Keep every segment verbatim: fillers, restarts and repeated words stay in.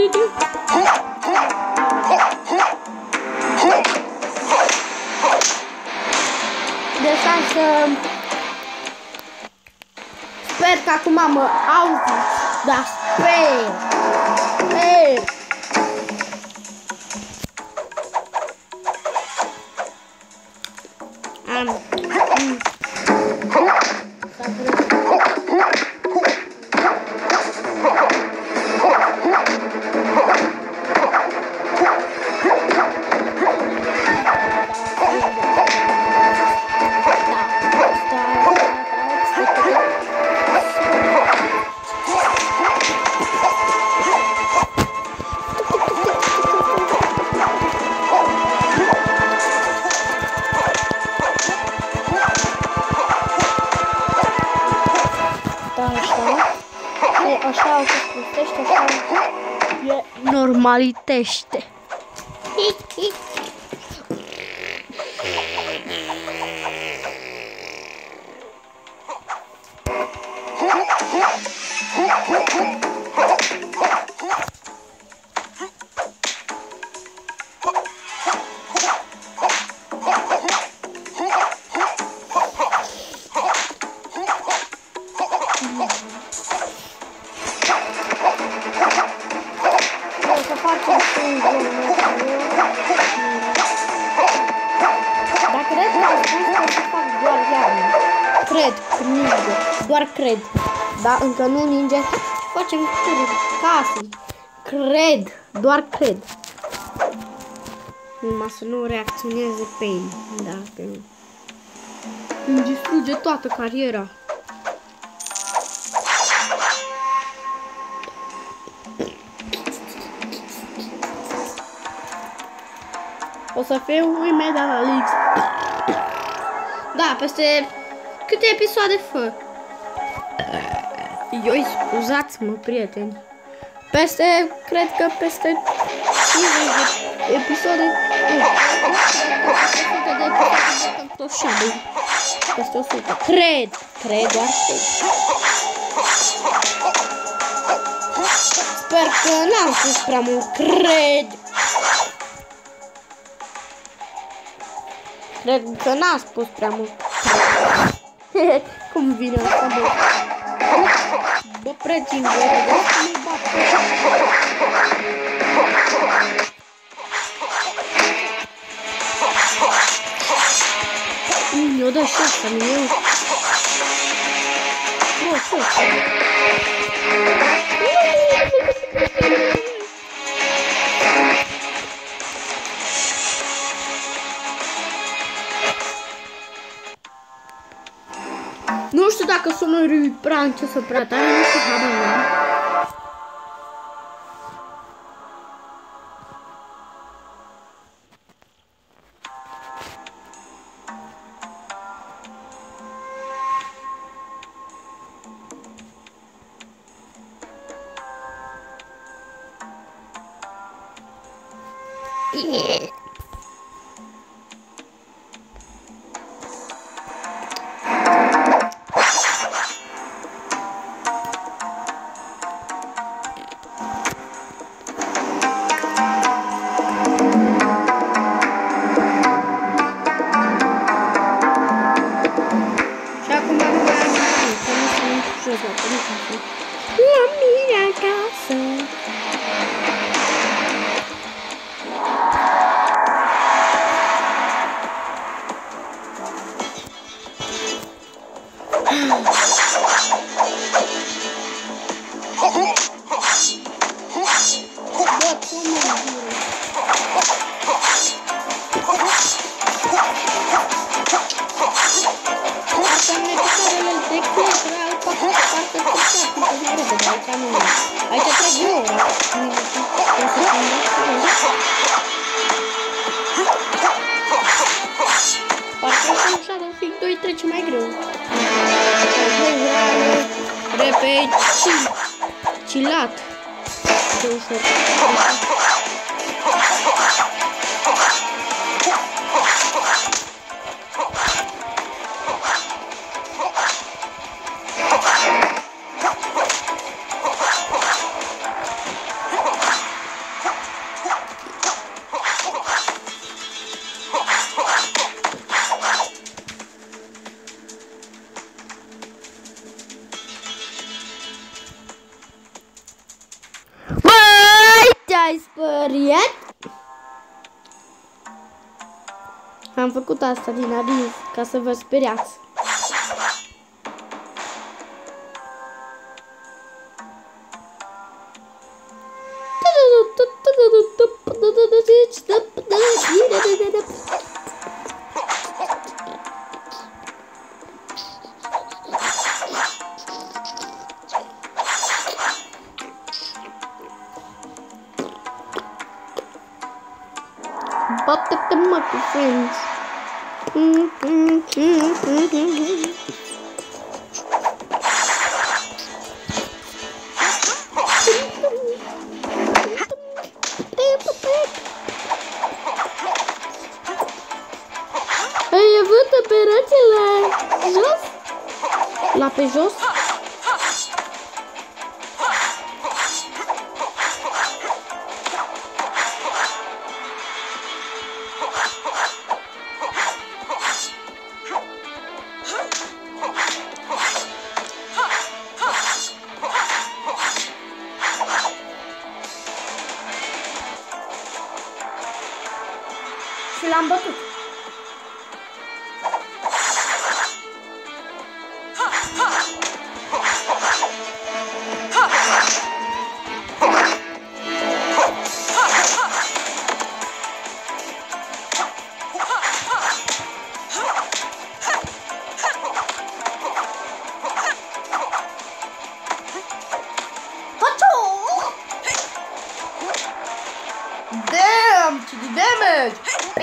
Deci hai să... Sper că acum mă auziți, dar sper, sper. Am... Mm. Așa o să spustește, așa e normalitește. Cred, ninge, doar cred, da, încă nu ninge, facem turul casei, cred, doar cred, numai să nu reacționeze pe ei, dacă nu, îmi distruge toată cariera. O să fiu imediat la Lix. Da, peste câte episoade fă? Ioi, scuzați-mă, prieteni. Peste, cred că peste cincizeci de episoade. Nu, peste o sută de episoade de tot Shadow. Peste o sută. Cred, cred, doar cred. Sper că n-am spus prea mult. Cred. Cred că n-am spus prea mult. Cum vine asta, bă? Bă, prețin, bă, de asta nu-i bat. Mi-o dă și asta, mi-o. Bă, ce? Nu știu dacă sonorul e prea încet sau prea tare, nu știu, habar n-am. Yeah. La mia casa. Aici trec eu ora. Parcă așa de fiic doi trece mai greu. Repet, cilat. De ușor. te-ai speriat? Am făcut asta din aviz ca să vă speriați. Bate-te-mă cu friends. Ai avut operație la jos? La pe jos? Și l-am bătut. Damn, to the damage!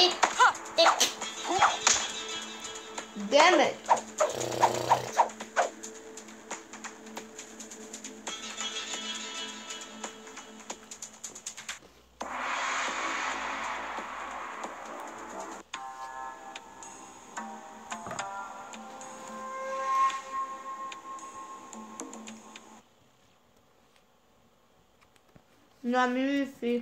Damn it! Nu am wifi.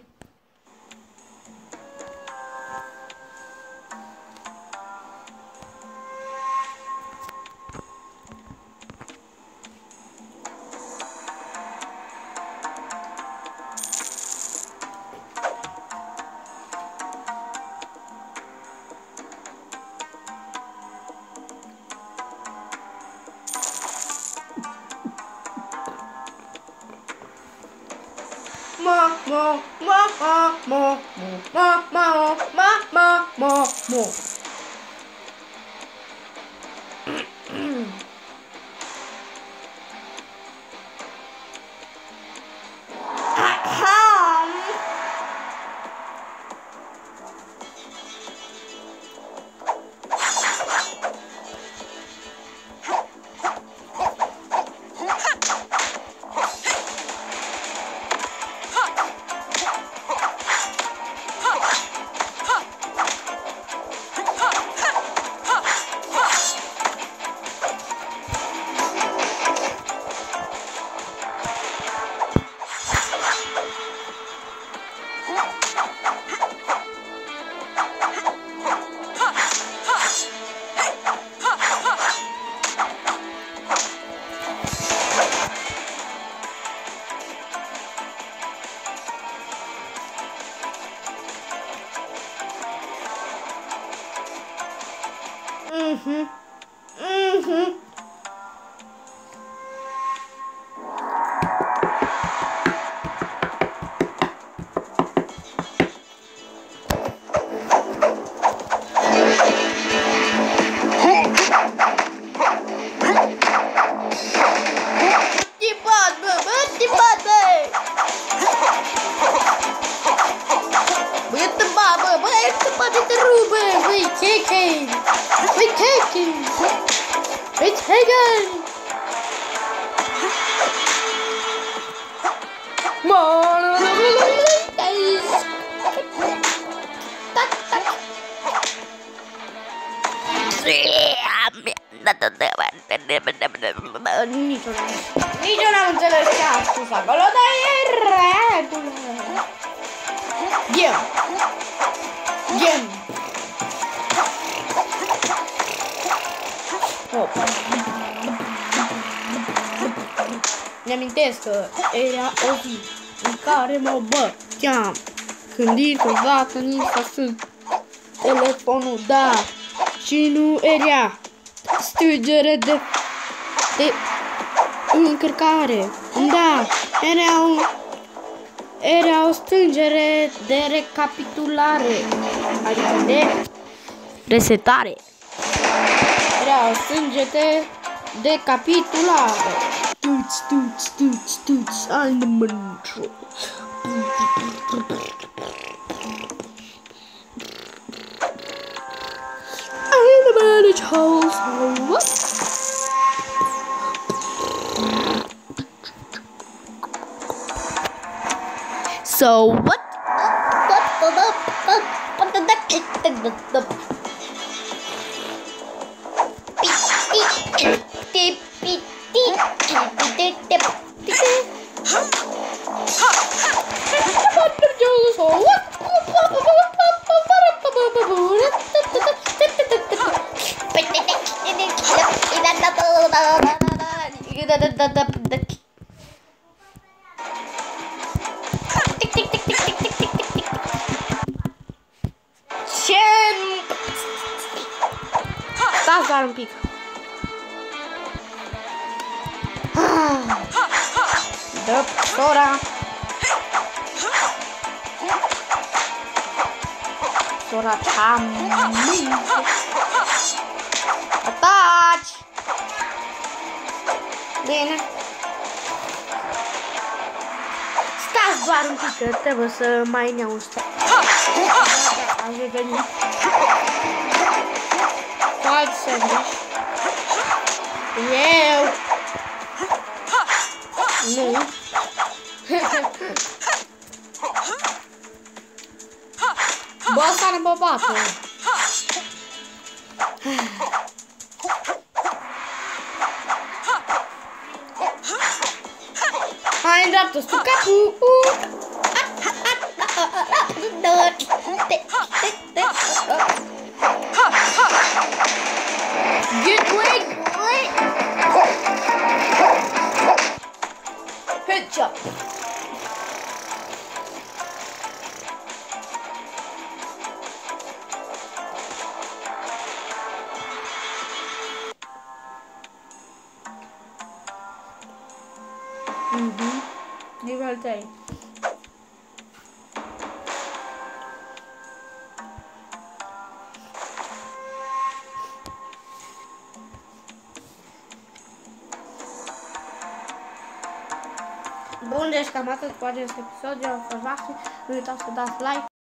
Ma ma ma ma ma ma ma ma ma ma ma. Mhm. Mhm. taken! We're taken! We're taken! Nici eu n-am înțeles ce a spus acolo, dar e regulă. Gem! Gem! Mi-amintesc că era o zi în care mă bă cheam. Când dintr-odată ni s-a stâns telefonul, da, și nu era strigere de, de încărcare, da, era, un, era o strângere de recapitulare, adică de resetare. Era o strângere de capitulare. Tuți, tuți, tuți, tuți, al mântru. I'm the manage house. What? So what? Stați doar un pic. Dă sora. Sora ta minte. Ataci. Bine. Stați doar un pic, că trebuie să mai ne auzi. Am revenit. Alt sandwich. Eu. Nu. Bă, s-a băbată. Hai, îndreaptă-ți tu capul. Get wig! Headshot! Mhm. Nivel trei. Bun, deci cam atât cu acest episod. Eu am fost Vaxi. Nu uitați să dați like.